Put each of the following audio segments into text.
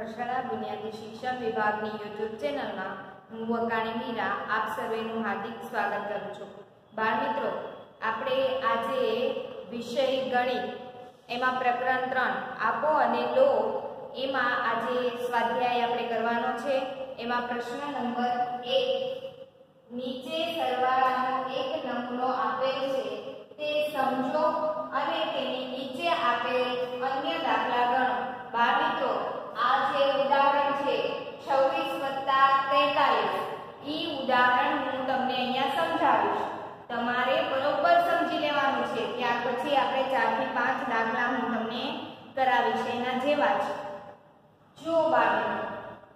શાળા બુનિયાદી શિક્ષણ વિભાગની યુટ્યુબ ચેનલમાં હું વકાણી મીરા આપ સર્વેનું હાર્દિક સ્વાગત કરું છું। બાળ મિત્રો, આપણે આજે વિષય ગણિત એમાં પ્રકરણ 3 આપો અને લો એમાં આજે સ્વાધ્યાય આપણે કરવાનો છે। એમાં પ્રશ્ન નંબર 1, નીચે સરવાળાનો એક નમૂનો આપેલ છે તે સમજો અને તેની નીચે આપેલ અન્ય દાખલા ગણો। બાળ મિત્રો, આ જે ઉદાહરણ છે 26+43 ઈ ઉદાહરણ હું તમને અહીંયા સમજાવીશ, તમારે બરોબર સમજી લેવાનું છે। ત્યાર પછી આપણે 4 થી 5 દાખલા હું તમને કરાવીશ એના જેવા જ। જો બાળ મિત્રો,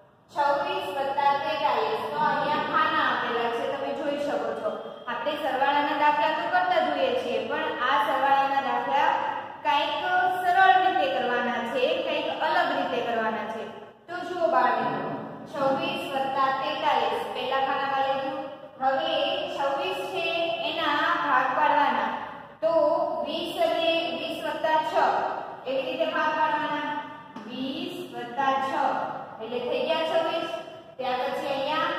26+43 તો અહીંયા ખાના આપેલા છે, તમે જોઈ શકો છો। આપણે સરવાળાના દાખલા તો કરતા જોઈએ છીએ, પણ આ સરવાળાના દાખલા કંઈક સરળ રીતે કરવાના છે, કંઈક અલગ રીતે કરવાના છે। તો જુઓ બાળ મિત્રો, 26+43 પહેલા ખાનામાં લેજો। હવે 26 છે એના ભાગ પાડવાના, તો 20 અને 20+6 એવી રીતે ભાગ પાડવાના। 20+6 એટલે થઈ ગયા 26। ત્યાર પછી અહીંયા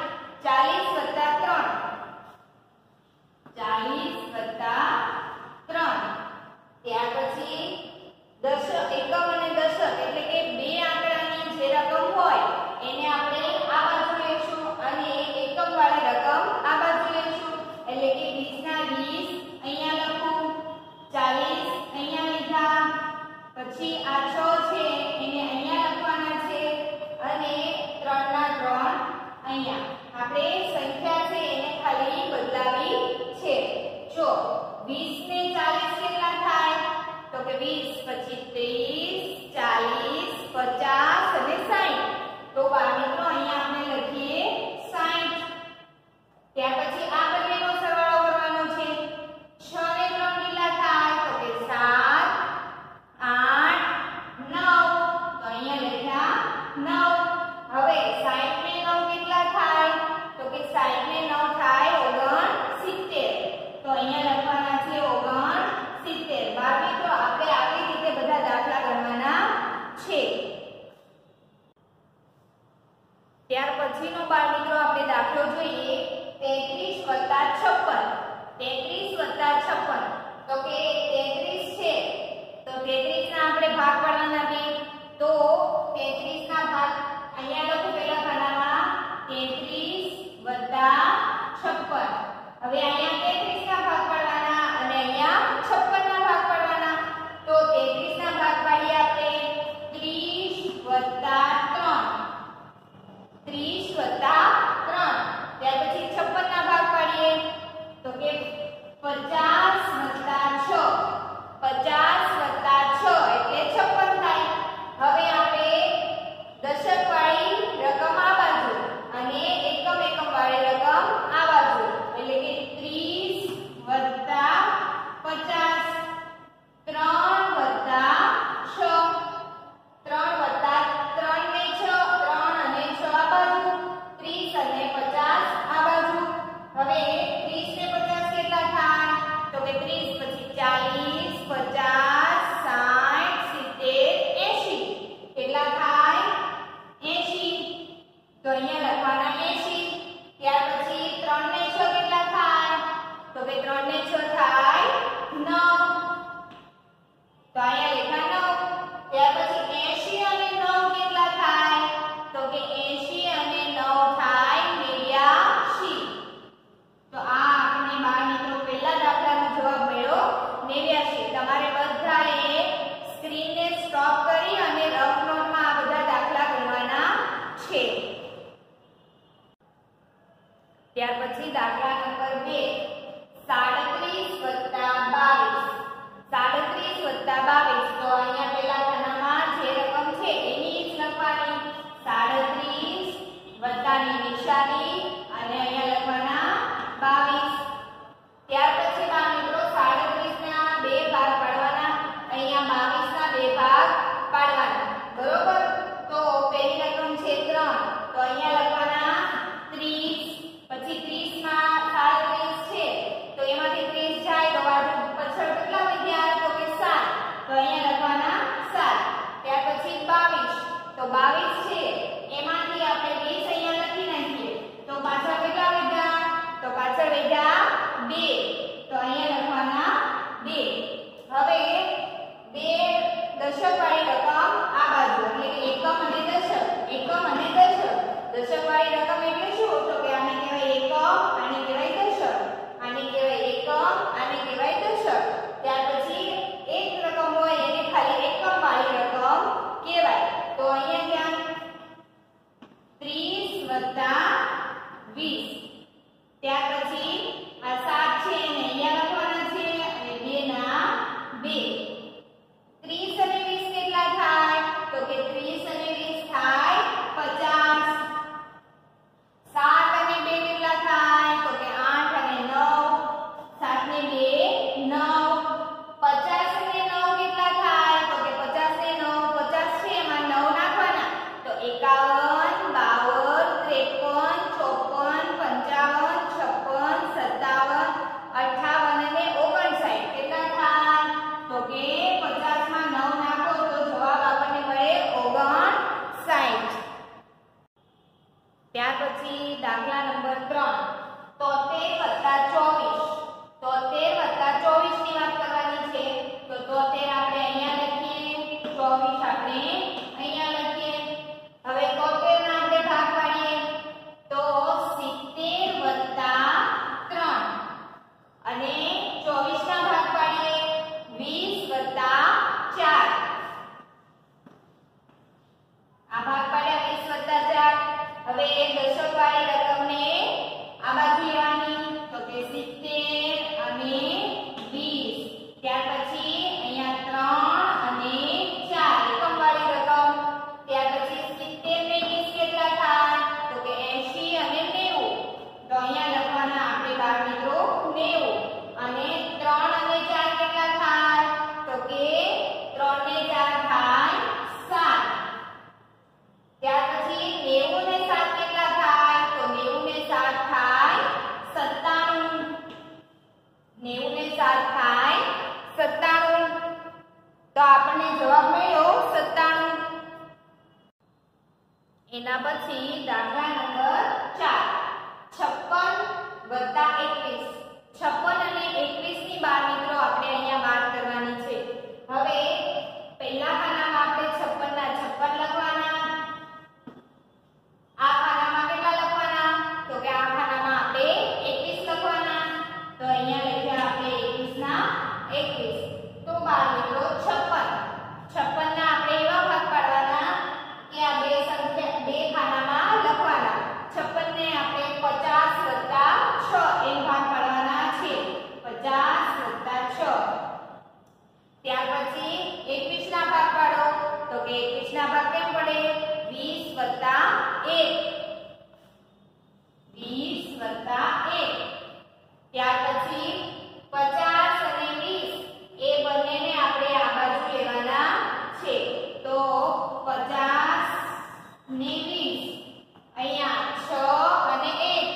40+3 ત્યાર પછી દશક, એકમ અને દશક એટલે કે બે આંકડાની જે રકમ હોય એને આપણે આ બાજુ લેશું અને એકમ વાળી રકમ આ બાજુ લેશું, એટલે કે 20 ના 20 અહીંયા લખું, 40 અહીંયા લીધા, પછી આ 6 છે એને અહીંયા લખવાના છે અને 3 ના 3 અહીંયા। આપણે સંખ્યા છે એને ખાલી બદલાવી છે। જો 20 ને 40 કેટલા થાય? તો કે 20 પછી 30, 40, 50 અને 60। તો બાળ મિત્રો અહીંયા આપણે લખીએ 60। ત્યાર પછી આ બંનેનો સરવાળો કરવાનો છે। 6 ને 3 કેટલા થાય? તો કે 7, 8, 9। તો અહીંયા લખ્યા 9। હવે 60 ને 9 કેટલા થાય? તો કે 60 ને 9 થાય 69। તો અહીંયા લખવાના છે 69। બાળ મિત્રો, આપણે આવી રીતે બધા દાખલા ગણવાના છે। ત્યાર પછીનો બાળ મિત્રો આપણે દાખલો જોઈએ 33+56। 33+56 તો કે 33 છે, તો 33 ના આપણે ભાગ પાડવાના બે, તો 33 ના ભાગ અહીંયા લખો પહેલા ખાનામાં 33+56। હવે અહીંયા 33 ના ભાગ પાડવાના અને અહીંયા 56 ના ભાગ પાડવાના, તો 33 ના ભાગ પાડીએ આપણે 30+3 ત્યાર પછી 56 ના ભાગ પાડીએ તો કે 50+6 એટલે 56 થાય। હવે આપણે દશક વાળી રકમ આ બાજુ અને એકમ વાળી રકમ આ બાજુ, એટલે કે 30+50 3+3 ને 6 3 અને 6 આ બાજુ, 30 અને 50 આ બાજુ। હવે 30 ને 50 કેટલા થાય? તો કે 30 પછી 40, 50, 60, 70, 80 કેટલા થાય? 80। તો અહીંયા લખવાના 80। ત્યાર પછી 3 ને 6 કેટલા થાય? તો કે 3 ને 6 થાય 9। તો અહીંયા લખ્યા 9। ત્યાર પછી 80 અને 9 કેટલા થાય? તો કે 80 અને 9 થાય 89। તો આ આપણે બાળ મિત્રો પહેલા દાખલાનો જવાબ મળ્યો 89। તમારે બધાએ સ્ક્રીનને સ્ટોપ કરી અને રફ નોટમાં આ બધા દાખલા ગણવાના છે। ત્યાર પછી દાખલા નંબર 2 37+22। 37+22 તો અહીંયા પહેલા ખાનામાં જે રકમ છે એની જ લખવાની, 37 વત્તાની નિશાની અને અહીંયા લખવાના 22। ત્યાર પછી બાળ મિત્રો 37 ના બે ભાગ પાડવાના, અહીંયા 22 ના બે ભાગ પાડવાના, બરોબર। તો પહેલી રકમ છે 3, તો અહીંયા લખવાના 30, પછી 30 માં 37 છે 24 આપણે અહીંયા લખીએ. હવે 73 ના આપણે ભાગ પાડીએ તો 70 + 3 અને 24 ના ભાગ પાડીએ 20 + 4. આ ભાગ પાડ્યા 20 + 4. હવે એ દશક વાળી રકમને આ બાજુ લેવાની તો કે 70 અને 20. ત્યાર પછી અહીંયા 3 અને 4 એકમ વાળી રકમ. ત્યાર પછી 70 ને 20 કેટલા થાય તો કે 80 અને 90. તો અહીંયા લખવાના આપણે બાળ મિત્રો 90. અને 3 અને 4 કેટલા થાય તો કે 3 ને 4 થાય 7. ત્યાર પછી 90 ને 7 કેટલા થાય તો 90 ને 7 થાય 97. 90 ને 7 થાય 97. તો આપણને જવાબ મળ્યો 97. એના પછી દાખલા નંબર 4 56 + 21. 56 અને 21 ની બાળ મિત્રો આપણે અહીંયા વાત કરવાની છે. હવે પહેલા ખાનામાં આપણે 56 ના 56 લખવાના. આ ખાનામાં કેટલા લખવાના તો કે આ ખાનામાં આપણે 21 લખવાના. તો અહીંયા લખ્યા આપણે 21 ના 21. તો બાળ મિત્રો 56 ના આપણે એવા ભાગ પાડવાના કે આ બે સંખ્યા બે ખાનામાં લખવાના. 56 ને આપણે 50 + 6 એમ ભાગ પાડવાના છે. 50 + 6. ત્યાર પછી 21 ના ભાગ પાડો તો કે 21 ના ભાગ કેમ પડે 20 + 1. 20 + 1. ત્યાર પછી 50 અને 20 એ બંનેને આપણે આ બાજુ લેવાના છે. તો 50 ને 20 અહીંયા 6 અને 1.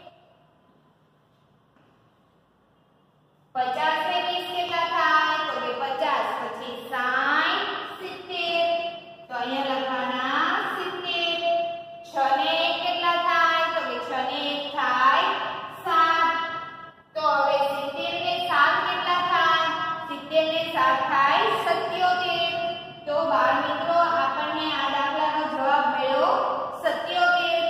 50 ને 20 કેટલા થાય તો કે 50 પછી 60 70. તો અહીંયા લખવાના 70. 6 ને 1 કેટલા થાય તો કે 6 ને 1 થાય 7. તો હવે 70 ને 7 કેટલા થાય 70 ને 7 થાય 77. તો બાળ મિત્રો આપણને આ દાખલાનો જવાબ મળ્યો 77.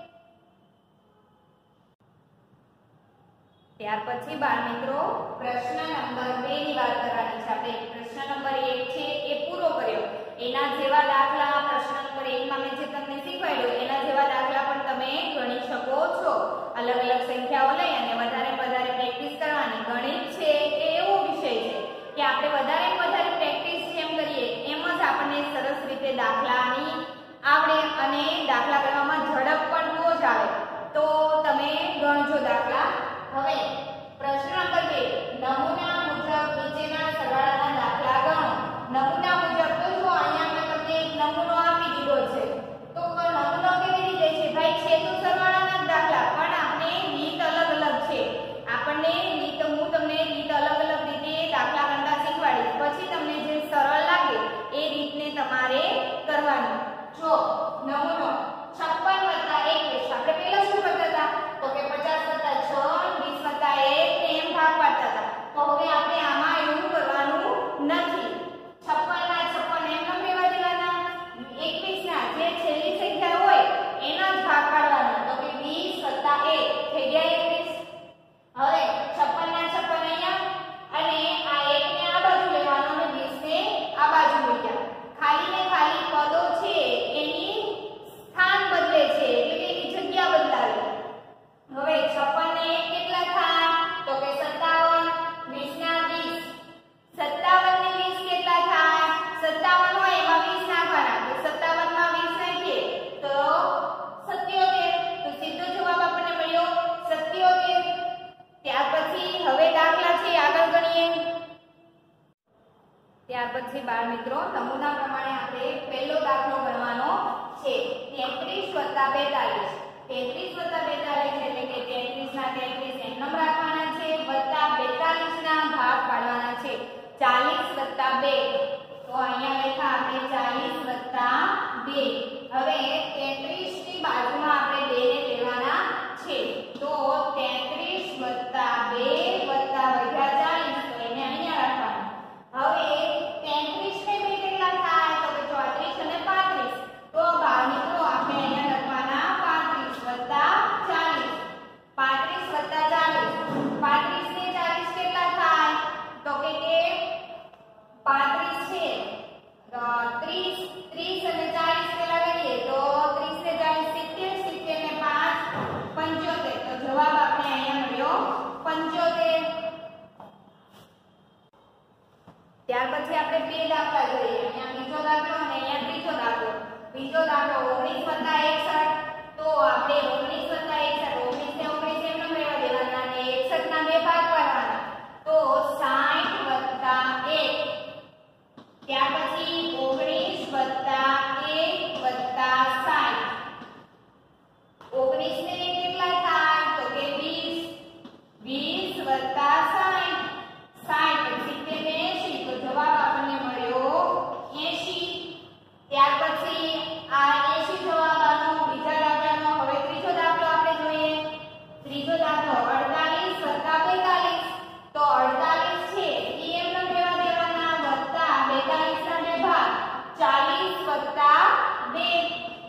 ત્યાર પછી બાળ મિત્રો પ્રશ્ન નંબર 2 ની વાત કરવાની છે. આપણે પ્રશ્ન નંબર 1 છે એ પૂરો કર્યો. એના જેવા દાખલા પ્રશ્ન નંબર 1 માં મેં જે તમને શીખવાડ્યું એના જેવા દાખલા પણ તમે ગણી શકો છો. અલગ અલગ સંખ્યાઓ લઈ અને વધારે પ્રેક્ટિસ કરવાની. ગણિત છે એ એવો વિષય છે કે આપણે વધારે પ્રેક્ટિસ જેમ કરીએ એમ જ આપણને સરસ રીતે દાખલાની આવડે અને દાખલા ગણવામાં ઝડપ પણ બહુ જ આવે. તો તમે ગણજો દાખલા. હવે પ્રશ્ન નંબર 2 નમૂના મુજબ નીચેના સરવાળાના દાખલા ગણો. નમૂના મુજબ તો જો અહીંયા મેં તમને એક નમૂનો આપી દીધો છે. તો નમૂનો કેવી રીતે છે ભાઈ છે તો સરવાળાના દાખલા પણ આપણે રીત અલગ છે. આપણને રીત હું તમને રીત અલગ રીતે દાખલા ગણતા શીખવાડીશ. પછી તમને જે સરળ લાગે એ રીતને તમારે કરવાનું. જો નમૂનો 56 + 21. આપણે પહેલા શું કરતા હતા તો કે 50 + 6 20 + 1 એમ ભાગ પાડતા હતા. તો હવે આપણે આમાં એવું કરવાનું નથી. 56 ના 56 એમ ન લેવા દેવાના. 21 ના જે છેલ્લી સંખ્યા હોય એના જ ભાગ પાડવાના. તો કે 20 + 1 થઈ ગયા 21. હવે 56 ના 56 અહીંયા અને આ 1 ને આ બાજુ લેવાનો અને 20 ને આ બાજુ મૂક્યા. ખાલી ને ખાલી પદો છે એની સ્થાન બદલે છે એટલે કે એની જગ્યા બદલાવી. હવે 56 ને 1 કેટલા થાય તો કે 57. 20 ના 20. 57 ને 20 કેટલા થાય 57 હોય એમાં 20 નાખવાના. તો 57 માં 20 નાખીએ તો 77. તો સીધો જવાબ આપણને મળ્યો 77. ત્યાર પછી હવે દાખલા છે આગળ ગણીએ. ત્યાર પછી બાળ મિત્રો નમૂના પ્રમાણે આપણે પહેલો દાખલો ગણવાનો છે. 33 + 42. 33 + 42 એટલે કે 33 ના 33 એમ નંબર રાખવાના છે વત્તા 42 ના ભાગ પાડવાના છે. 40 + 2. તો અહીંયા લખ્યા આપણે 40 + 2. હવે 33 ની બાજુમાં આપણે 2 ને લેવાના છે. તો 33 + 2 વત્તા વધ્યા 40. તો એને અહીંયા રાખવાનું. હવે 33 ને 2 કેટલા થાય તો 30 અને 40 પેલા કરીએ તો 30 ને 40 70, 70 ને 5 75. તો જવાબ આપણે અહીંયા મળ્યો 75. ત્યાર પછી આપણે બે દાખલા જોઈએ. અહીંયા બીજો દાખલો અને અહીંયા ત્રીજો દાખલો. બીજો દાખલો 19 + 61. તો આપણે 19 + 61 19 ને 19 એમનો મેળવા દેવાના અને 61 ના બે ભાગ પાડવાના. તો 60 + 1. ત્યાર પછી 19 + 1 + 60. 19 ને કેટલા થાય? તો કે 20. 20 + 60. 60 70 ને 80. તો જવાબ આપણને મળ્યો 80. ત્યાર પછી આ 80 જવાબ આનો બીજા દાખલાનો. હવે ત્રીજો દાખલો આપણે જોઈએ. ત્રીજો દાખલો 48 + 42. તો 48 છે ઈ એમનો મેળવા દેવાના વત્તા 42 ના બે ભાગ 40 + 2.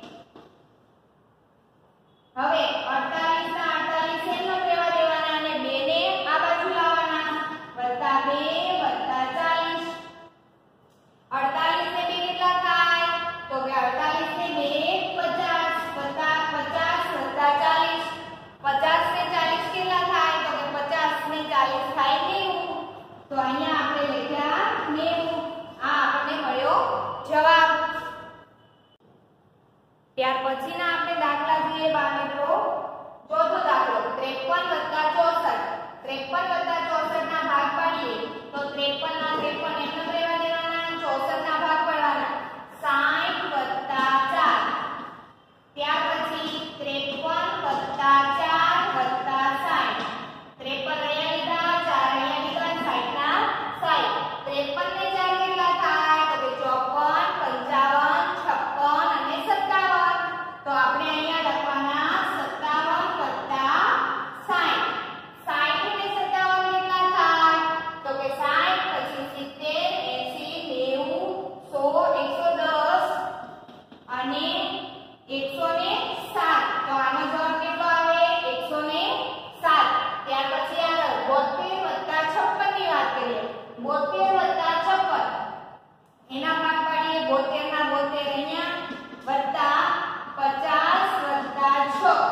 હવે 48 ના 48 એમનો મેળવા દેવાના અને 2 ને આ બાજુ લાવવાના વત્તા 2 + 40. 48 ને 2 કેટલા થાય? તો કે 48 ને 2 50 વત્તા 50 વત્તા 40. 50 ને 40 કેટલા થાય? તો કે 50 ને 40 થાય 90. તો અહીંયા આપણે લખ્યા 90. આ આપણને મળ્યો જવાબ. ત્યાર પછીના આપણે દાખલા જોઈએ બાળ મિત્રો. ચોથો દાખલો 53 + 64. 53 + 64 ના ભાગ પાડીએ તો 53 ના 53 એમનો રહેવા દેવાના 64 ના ભાગ પાડવાના 60 + 4. ત્યાર પછી 53 + 4 + 60. 53 અહીંયા લીધા 4 અહીંયા લીધા 60 ના 60. 53 ને 4 કેટલા થાય? તો કે 54 55 56 અને 57. તો આપણે અહીંયા લખવાના 57 + 60. 60 ને 57 કેટલા થાય? તો કે 60 પછી 70 80 90 100 110 અને 107. તો આનો જવાબ કેટલો આવે? 107. ત્યાર પછી આગળ 72 + 56 ની વાત કરીએ. 72 + 56 એના ભાગ પાડીએ. 72 ના 72 અહીંયા વત્તા 50 + 6.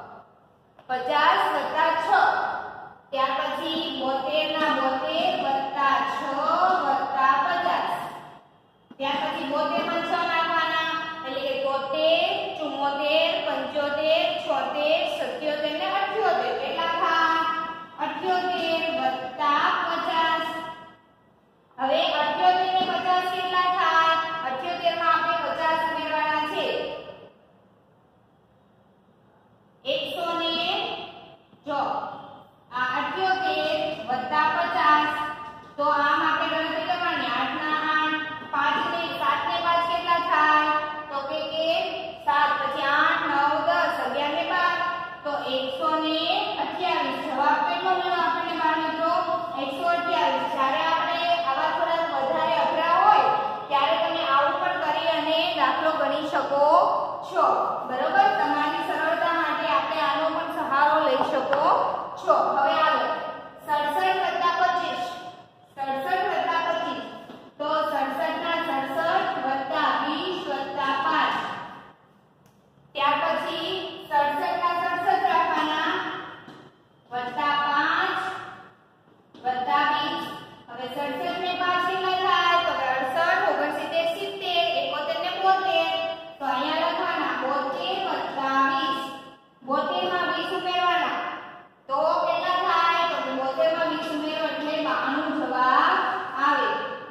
50 + 6. ત્યાર પછી 72 ના 72 + 6 + 50. ત્યાર પછી 72 માં 6 નાખવાના એટલે કે 73 74 75 76 77 ને 78. કેટલા થાય? 78 + 50. હવે 78 ને 50 કેટલા થાય? 78 માં આપણે 50 ઉમેરવાના છે. 100 ને જો આ 78 + 50. તો આમ આપણે ગણતરી કરવાની 8 ના 8 5 ને 7 ને 5 કેટલા થાય? તો કે 7 પછી 8 9 10 11 ને 12. તો 128. જવાબ કેટલો મળ્યો આપણને બાળ મિત્રો? 128. જ્યારે આપણે આવા થોડા વધારે અઘરા હોય ત્યારે તમે આવું પણ કરી અને દાખલો ગણી શકો છો. બરોબર? તમારી સરળતા માટે આપણે આનો પણ સહારો લઈ શકો છો. હવે આગળ 67 + 25. 67 + 25. તો 67 ના 67 + 20 + 5. ત્યાર પછી 67 ના 67 રાખવાના વત્તા 5 વત્તા 20. હવે 67 ને 5 કેટલા થાય? તો કે 68 69 70 71 ને 72. તો અહીંયા લખવાના 72 વત્તા 20. 72 માં 20 ઉમેરવાના તો કેટલા થાય? તો કે 72 માં 20 ઉમેરો એટલે 92 જવાબ આવે.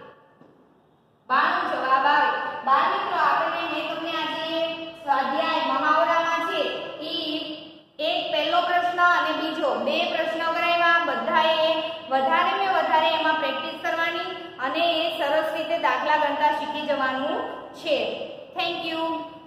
92 જવાબ આવે. બાળ મિત્રો આપણે મેં તમને આજે સ્વાધ્યાય મહાવરામાં છે ઈ એક પહેલો પ્રશ્ન અને બીજો બે પ્રશ્ન કરાવ્યા. બધાએ વધારે એમાં પ્રેક્ટિસ કરવાની અને સરસ રીતે દાખલા ગણતા શીખી જવાનું છે. Thank you.